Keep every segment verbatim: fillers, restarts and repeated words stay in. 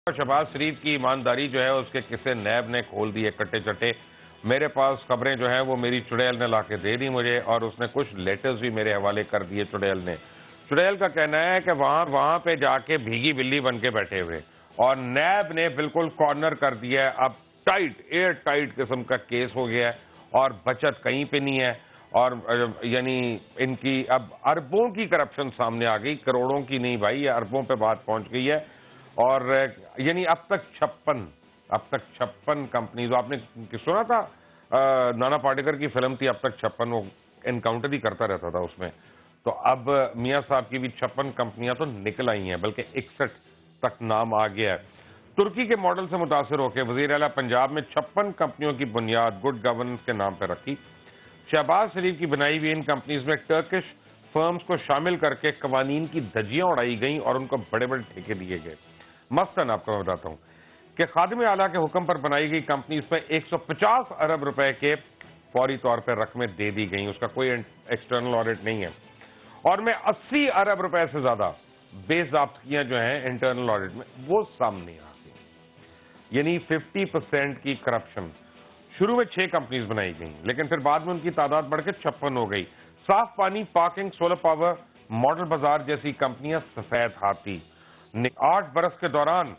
شہباز شریف کی ایمانداری جو ہے اس کے قصے نیب نے کھول دیے کٹے چٹے. میرے پاس خبریں جو ہیں وہ میری چڑیل نے لا کے دے دی مجھے, اور اس نے کچھ لیٹرز بھی میرے حوالے کر دیے چڑیل نے. چڑیل کا کہنا ہے کہ وہاں وہاں پہ جا کے بھیگی بلی بن کے بیٹھے ہوئے, اور نیب نے بالکل کارنر کر دیا ہے. اب ٹائٹ ایئر ٹائٹ قسم کا کیس ہو گیا ہے, اور بچت کہیں پہ نہیں ہے, اور یعنی ان کی اب اربوں کی کرپشن سامنے آ گئی, کروڑوں کی نہیں بھائی, یہ اربوں پہ بات پہنچ گئی ہے. اور یعنی اب تک چھپن اب تک چھپن کمپنیز, آپ نے سنا تھا نانا پاٹیکر کی فلم تھی اب تک چھپن, وہ انکاؤنٹر ہی کرتا رہتا تھا اس میں. تو اب میاں صاحب کی بھی چھپن کمپنیاں تو نکل آئی ہیں, بلکہ اکسٹھ تک نام آ گیا ہے. ترکی کے ماڈل سے متاثر ہو کے وزیر اعلیٰ پنجاب میں چھپن کمپنیوں کی بنیاد گڈ گورننس کے نام پہ رکھی. شہباز شریف کی بنائی ہوئی ان کمپنیز میں ٹرکش فرمز کو شامل کر کے قوانین کی دھجیاں اڑائی گئیں اور ان کو بڑے بڑے ٹھیکے دیے گئے. مثلاً آپ کو میں بتاتا ہوں کہ خادم اعلیٰ کے حکم پر بنائی گئی کمپنیز پہ ایک سو پچاس ارب روپے کے فوری طور پہ رقمیں دے دی گئیں, اس کا کوئی ایکسٹرنل آڈٹ نہیں ہے. اور میں اسی ارب روپے سے زیادہ بے ضابطگیاں جو ہیں انٹرنل آڈٹ میں وہ سامنے آ گئی, یعنی ففٹی پرسینٹ کی کرپشن. شروع میں چھ کمپنیز بنائی گئیں, لیکن پھر بعد میں ان کی تعداد بڑھ کے چھپن ہو گئی. صاف پانی, پارکنگ, سولر پاور, ماڈل بازار جیسی کمپنیاں سفید ہاتھی. آٹھ برس کے دوران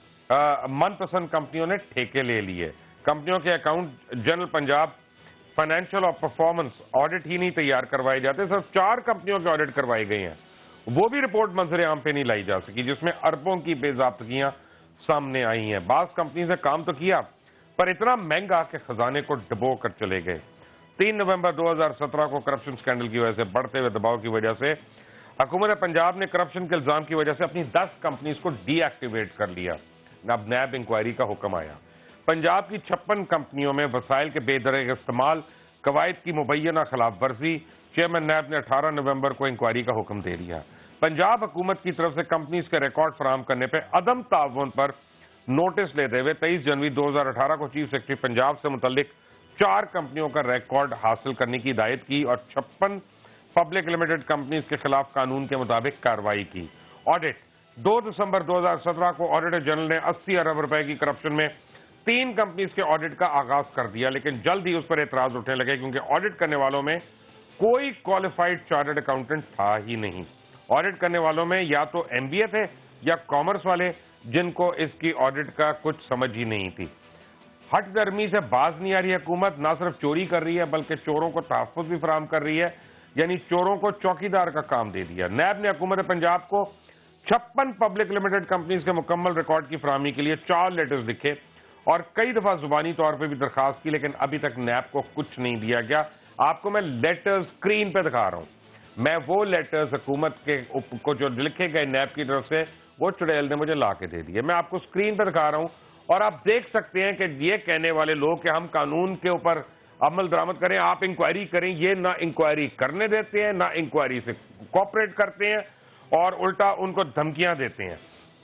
من پسند کمپنیوں نے ٹھیکے لے لیے. کمپنیوں کے اکاؤنٹ جنرل پنجاب فائنینشیل اور پرفارمنس آڈٹ ہی نہیں تیار کروائے جاتے, صرف چار کمپنیوں کے آڈٹ کروائے گئے ہیں, وہ بھی رپورٹ منظر عام پہ نہیں لائی جا سکی, جس میں اربوں کی بے ضابطگیاں سامنے آئی ہیں. بعض کمپنیز نے کام تو کیا پر اتنا مہنگا کہ خزانے کو ڈبو کر چلے گئے. تین نومبر دو ہزار سترہ کو کرپشن سکینڈل کی وجہ سے بڑھتے ہوئے دباؤ کی وجہ سے حکومت پنجاب نے کرپشن کے الزام کی وجہ سے اپنی دس کمپنیز کو ڈی ایکٹیویٹ کر لیا. اب نیب انکوائری کا حکم آیا. پنجاب کی چھپن کمپنیوں میں وسائل کے بے درجہ استعمال, قواعد کی مبینہ خلاف ورزی. چیئرمین نیب نے اٹھارہ نومبر کو انکوائری کا حکم دے دیا. پنجاب حکومت کی طرف سے کمپنیز کے ریکارڈ فراہم کرنے پہ عدم تعاون پر نوٹس لیتے ہوئے تیئیس جنوری دو ہزار اٹھارہ کو چیف سیکرٹری پنجاب سے متعلق چار کمپنیوں کا ریکارڈ حاصل کرنے کی ہدایت کی اور چھپن پبلک لمیٹڈ کمپنیز کے خلاف قانون کے مطابق کارروائی کی. آڈٹ دو دسمبر دو ہزار سترہ کو آڈیٹر جنرل نے اسی ارب روپے کی کرپشن میں تین کمپنیز کے آڈٹ کا آغاز کر دیا, لیکن جلد ہی اس پر اعتراض اٹھنے لگے کیونکہ آڈٹ کرنے والوں میں کوئی کوالیفائڈ چارٹرڈ اکاؤنٹنٹ تھا ہی نہیں. آڈٹ کرنے والوں میں یا تو ایم بی اے تھے یا کامرس والے, جن کو اس کی آڈٹ کا کچھ سمجھ ہی نہیں تھی. ہٹ درمی سے باز نہیں آ رہی حکومت, نہ صرف چوری کر رہی ہے بلکہ چوروں کو تحفظ بھی فراہم کر رہی ہے, یعنی چوروں کو چوکیدار کا کام دے دیا. نیب نے حکومت پنجاب کو چھپن پبلک لمیٹڈ کمپنیز کے مکمل ریکارڈ کی فراہمی کے لیے چار لیٹرز لکھے اور کئی دفعہ زبانی طور پہ بھی درخواست کی, لیکن ابھی تک نیب کو کچھ نہیں دیا گیا. آپ کو میں لیٹرز اسکرین پہ دکھا رہا ہوں. میں وہ لیٹرز حکومت کے کو جو لکھے گئے نیب کی طرف سے وہ چڑیل نے مجھے لا کے دے دیے. میں آپ کو اسکرین پہ دکھا رہا ہوں, اور آپ دیکھ سکتے ہیں کہ یہ کہنے والے لوگ کہ ہم قانون کے اوپر عمل درآمد کریں, آپ انکوائری کریں, یہ نہ انکوائری کرنے دیتے ہیں نہ انکوائری سے کوپریٹ کرتے ہیں, اور الٹا ان کو دھمکیاں دیتے ہیں.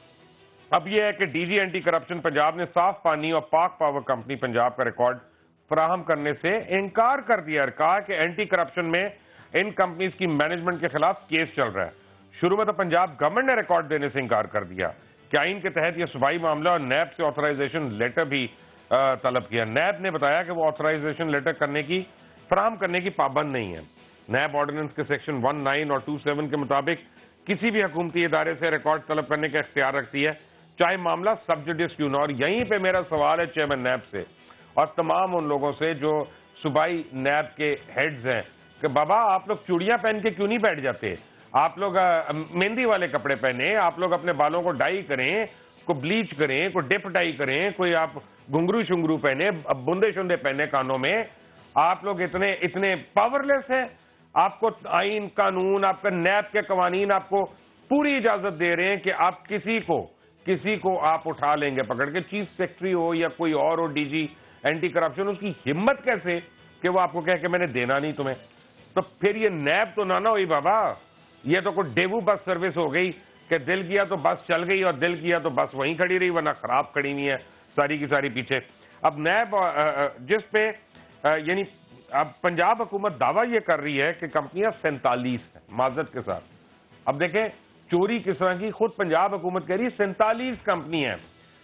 اب یہ ہے کہ D G anti corruption Punjab نے صاف پانی اور پاک پاور کمپنی پنجاب کا ریکارڈ فراہم کرنے سے انکار کر دیا, کہا کہ اینٹی کرپشن میں ان کمپنیز کی مینجمنٹ کے خلاف کیس چل رہا ہے. شروع میں تو پنجاب گورنمنٹ نے ریکارڈ دینے سے انکار کر دیا کہ آئین کے تحت یہ صوبائی معاملہ, اور نیب سے آتھرائزیشن لیٹر بھی طلب کیا. نیب نے بتایا کہ وہ آتھرائزیشن لیٹر کرنے کی فراہم کرنے کی پابند نہیں ہے. نیب آرڈیننس کے سیکشن ون نائن اور ٹو سیون کے مطابق کسی بھی حکومتی ادارے سے ریکارڈ طلب کرنے کا اختیار رکھتی ہے, چاہے معاملہ سب جوڈیس کیوں نہ. اور یہیں پہ میرا سوال ہے چیئرمین نیب سے اور تمام ان لوگوں سے جو صوبائی نیب کے ہیڈز ہیں کہ بابا آپ لوگ چوڑیاں پہن کے کیوں نہیں بیٹھ جاتے, آپ لوگ مہندی والے کپڑے پہنے, آپ لوگ اپنے بالوں کو ڈائی کریں, کو بلیچ کریں, کو ڈپ ڈائی کریں, کوئی آپ گھنگرو شنگرو پہنے, بندے شندے پہنے کانوں میں. آپ لوگ اتنے اتنے پاور لیس ہیں. آپ کو آئین قانون, آپ کا نیب کے قوانین آپ کو پوری اجازت دے رہے ہیں کہ آپ کسی کو کسی کو آپ اٹھا لیں گے پکڑ کے, چیف سیکرٹری ہو یا کوئی اور ہو, ڈی جی اینٹی کرپشن, اس کی ہمت کیسے کہ وہ آپ کو کہے کہ میں نے دینا نہیں تمہیں. تو پھر یہ نیب تو نہ نہ ہوئی بابا, یہ تو کوئی ڈیوو بس سروس ہو گئی کہ دل کیا تو بس چل گئی اور دل کیا تو بس وہیں کھڑی رہی, ورنہ خراب کھڑی ہوئی ہے ساری کی ساری پیچھے. اب نیب جس پہ یعنی اب پنجاب حکومت دعویٰ یہ کر رہی ہے کہ کمپنیاں سینتالیس ہیں, معذرت کے ساتھ. اب دیکھیں چوری کس طرح کی, خود پنجاب حکومت کہہ رہی ہے سینتالیس کمپنی ہیں.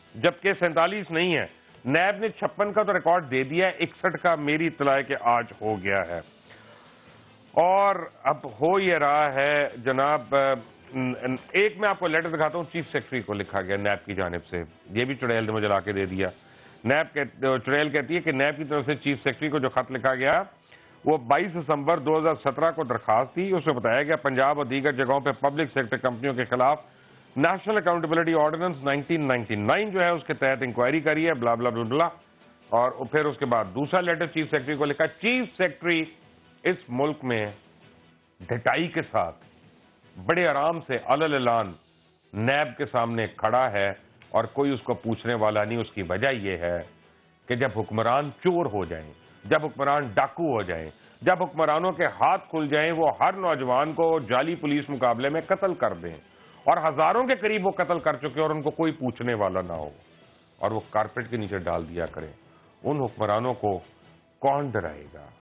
جبکہ سینتالیس نہیں ہے. نیب نے چھپن کا تو ریکارڈ دے دیا ہے, اکسٹھ کا میری اطلاع ہے کہ آج ہو گیا ہے. اور اب ہو یہ رہا ہے جناب, ایک میں آپ کو لیٹر دکھاتا ہوں, چیف سیکرٹری کو لکھا گیا نیب کی جانب سے, یہ بھی چڑیل نے مجھے لا کے دے دیا. نیب چڑیل کہتی ہے کہ نیب کی طرف سے چیف سیکرٹری کو جو خط لکھا گیا وہ بائیس دسمبر دو ہزار سترہ کو درخواست تھی. اس میں بتایا گیا پنجاب اور دیگر جگہوں پہ پبلک سیکٹر کمپنیوں کے خلاف national accountability ordinance nineteen ninety nine جو ہے اس کے تحت انکوائری کری ہے, بلا بلا بلا بلا. اور پھر اس کے بعد دوسرا لیٹر چیف سیکرٹری کو لکھا. چیف سیکرٹری اس ملک میں ڈٹائی کے ساتھ بڑے آرام سے علل اعلان نیب کے سامنے کھڑا ہے اور کوئی اس کو پوچھنے والا نہیں. اس کی وجہ یہ ہے کہ جب حکمران چور ہو جائیں, جب حکمران ڈاکو ہو جائیں, جب حکمرانوں کے ہاتھ کھل جائیں, وہ ہر نوجوان کو جعلی پولیس مقابلے میں قتل کر دیں, اور ہزاروں کے قریب وہ قتل کر چکے اور ان کو کوئی پوچھنے والا نہ ہو, اور وہ کارپیٹ کے نیچے ڈال دیا کریں, ان حکمرانوں کو کون ڈرائے گا؟